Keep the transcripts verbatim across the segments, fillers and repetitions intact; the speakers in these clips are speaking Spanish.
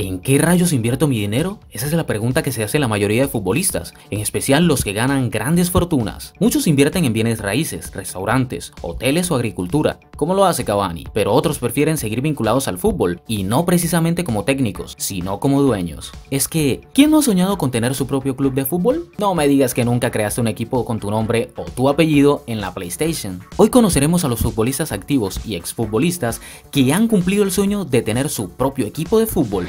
¿En qué rayos invierto mi dinero? Esa es la pregunta que se hace la mayoría de futbolistas, en especial los que ganan grandes fortunas. Muchos invierten en bienes raíces, restaurantes, hoteles o agricultura, como lo hace Cavani, pero otros prefieren seguir vinculados al fútbol, y no precisamente como técnicos, sino como dueños. Es que, ¿quién no ha soñado con tener su propio club de fútbol? No me digas que nunca creaste un equipo con tu nombre o tu apellido en la PlayStation. Hoy conoceremos a los futbolistas activos y exfutbolistas que han cumplido el sueño de tener su propio equipo de fútbol.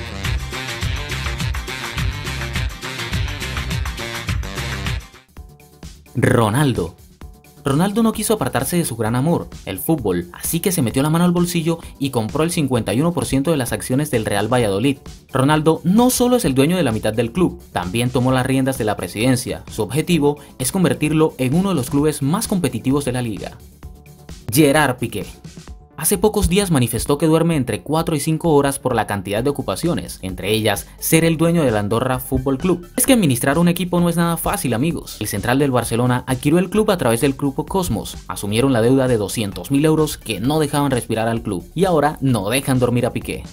Ronaldo. Ronaldo no quiso apartarse de su gran amor, el fútbol, así que se metió la mano al bolsillo y compró el cincuenta y uno por ciento de las acciones del Real Valladolid. Ronaldo no solo es el dueño de la mitad del club, también tomó las riendas de la presidencia. Su objetivo es convertirlo en uno de los clubes más competitivos de la liga. Gerard Piqué. Hace pocos días manifestó que duerme entre cuatro y cinco horas por la cantidad de ocupaciones, entre ellas ser el dueño del Andorra Fútbol Club. Es que administrar un equipo no es nada fácil, amigos. El central del Barcelona adquirió el club a través del grupo Cosmos, asumieron la deuda de doscientos mil euros que no dejaban respirar al club, y ahora no dejan dormir a Piqué.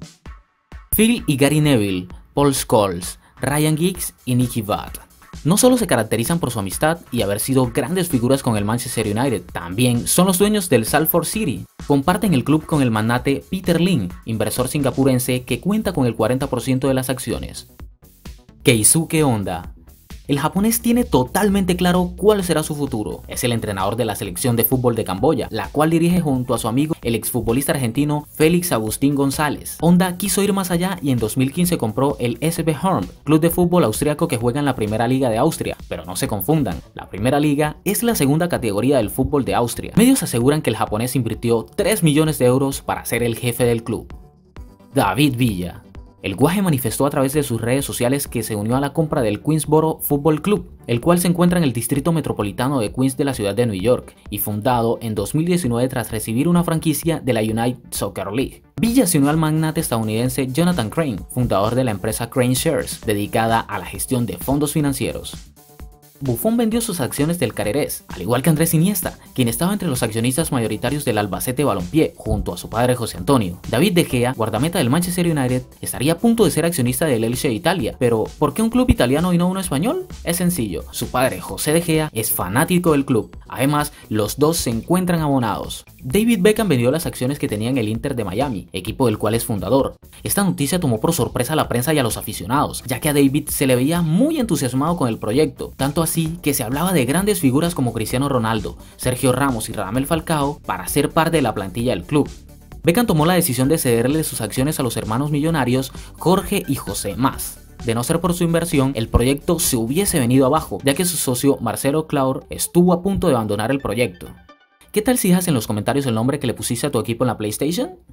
Phil y Gary Neville, Paul Scholes, Ryan Giggs y Nicky Butt. No solo se caracterizan por su amistad y haber sido grandes figuras con el Manchester United, también son los dueños del Salford City. Comparten el club con el magnate Peter Lim, inversor singapurense que cuenta con el cuarenta por ciento de las acciones. Keisuke Honda. El japonés tiene totalmente claro cuál será su futuro. Es el entrenador de la selección de fútbol de Camboya, la cual dirige junto a su amigo el exfutbolista argentino Félix Agustín González. Honda quiso ir más allá y en dos mil quince compró el S V Horn, club de fútbol austriaco que juega en la Primera Liga de Austria. Pero no se confundan, la Primera Liga es la segunda categoría del fútbol de Austria. Medios aseguran que el japonés invirtió tres millones de euros para ser el jefe del club. David Villa. El guaje manifestó a través de sus redes sociales que se unió a la compra del Queensboro Football Club, el cual se encuentra en el distrito metropolitano de Queens de la ciudad de New York y fundado en dos mil diecinueve tras recibir una franquicia de la United Soccer League. Villa se unió al magnate estadounidense Jonathan Crane, fundador de la empresa Crane Shares, dedicada a la gestión de fondos financieros. Buffon vendió sus acciones del Carerés, al igual que Andrés Iniesta, quien estaba entre los accionistas mayoritarios del Albacete Balompié, junto a su padre José Antonio. David De Gea, guardameta del Manchester United, estaría a punto de ser accionista del Elche de Italia, pero ¿por qué un club italiano y no uno español? Es sencillo, su padre José De Gea es fanático del club, además los dos se encuentran abonados. David Beckham vendió las acciones que tenía en el Inter de Miami, equipo del cual es fundador. Esta noticia tomó por sorpresa a la prensa y a los aficionados, ya que a David se le veía muy entusiasmado con el proyecto, tanto así que se hablaba de grandes figuras como Cristiano Ronaldo, Sergio Ramos y Radamel Falcao para ser parte de la plantilla del club. Beckham tomó la decisión de cederle sus acciones a los hermanos millonarios Jorge y José Mas. De no ser por su inversión, el proyecto se hubiese venido abajo, ya que su socio Marcelo Claure estuvo a punto de abandonar el proyecto. ¿Qué tal si dejas en los comentarios el nombre que le pusiste a tu equipo en la PlayStation?